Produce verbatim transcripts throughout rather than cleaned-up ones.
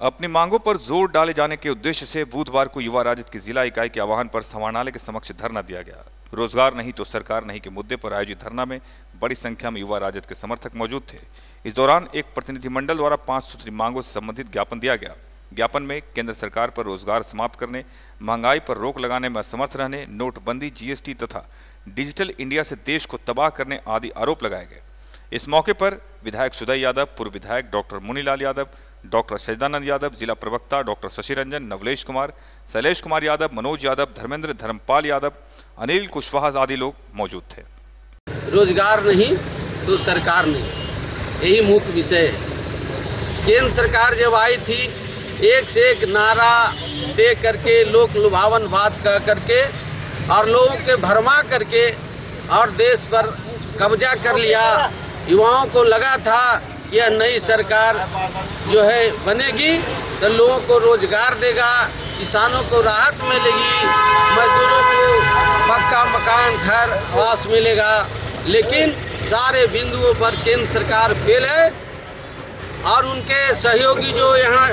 अपनी मांगों पर जोर डाले जाने के उद्देश्य से बुधवार को युवा राजद की जिला इकाई के आह्वान पर समाहरणालय के समक्ष धरना दिया गया। रोजगार नहीं तो सरकार नहीं के मुद्दे पर आयोजित धरना में बड़ी संख्या में युवा राजद के समर्थक मौजूद थे। इस दौरान एक प्रतिनिधिमंडल द्वारा पांच सूत्री मांगों से संबंधित ज्ञापन दिया गया। ज्ञापन में केंद्र सरकार पर रोजगार समाप्त करने, महंगाई पर रोक लगाने में असमर्थ रहने, नोटबंदी, जीएसटी तथा डिजिटल इंडिया से देश को तबाह करने आदि आरोप लगाए गए। इस मौके पर विधायक सुदय यादव, पूर्व विधायक डॉक्टर मुनीलाल यादव, डॉक्टर सजदानंद यादव, जिला प्रवक्ता डॉक्टर शशि रंजन, नवलेश कुमार, शैलेश कुमार यादव, मनोज यादव, धर्मेंद्र, धर्मपाल यादव, अनिल कुशवाहा आदि लोग मौजूद थे। रोजगार नहीं तो सरकार नहीं, यही मुख्य विषय है। केंद्र सरकार जब आई थी, एक से एक नारा दे करके, लोक लुभावन बात कह करके और लोगों के भरमा करके और देश पर कब्जा कर लिया। युवाओं को लगा था यह नई सरकार जो है बनेगी तो लोगों को रोजगार देगा, किसानों को राहत मिलेगी, मजदूरों को पक्का मकान, घर, आवास मिलेगा। लेकिन सारे बिंदुओं पर केंद्र सरकार फेल है और उनके सहयोगी जो यहाँ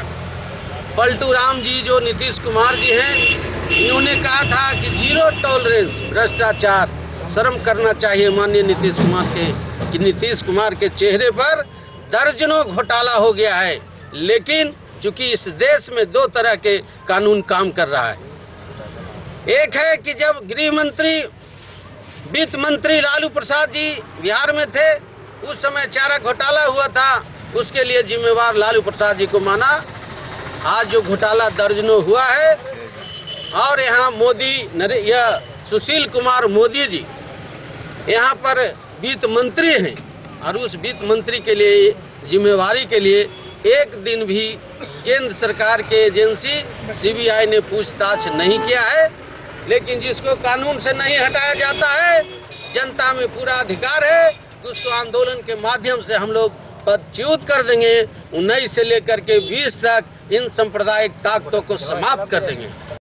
पलटू राम जी, जो नीतीश कुमार जी हैं, इन्होंने कहा था कि जीरो टॉलरेंस भ्रष्टाचार। शर्म करना चाहिए माननीय नीतीश कुमार के कि नीतीश कुमार के चेहरे पर दर्जनों घोटाला हो गया है। लेकिन चूंकि इस देश में दो तरह के कानून काम कर रहा है। एक है कि जब गृह मंत्री, वित्त मंत्री लालू प्रसाद जी बिहार में थे, उस समय चारा घोटाला हुआ था, उसके लिए जिम्मेवार लालू प्रसाद जी को माना। आज जो घोटाला दर्जनों हुआ है और यहाँ मोदी, यह सुशील कुमार मोदी जी यहाँ पर वित्त मंत्री हैं और उस वित्त मंत्री के लिए जिम्मेवारी के लिए एक दिन भी केंद्र सरकार के एजेंसी सीबीआई ने पूछताछ नहीं किया है। लेकिन जिसको कानून से नहीं हटाया जाता है, जनता में पूरा अधिकार है, उसको आंदोलन के माध्यम से हम लोग पदच्युत कर देंगे। उन्नीस से लेकर के बीस तक इन सांप्रदायिक ताकतों को समाप्त कर देंगे।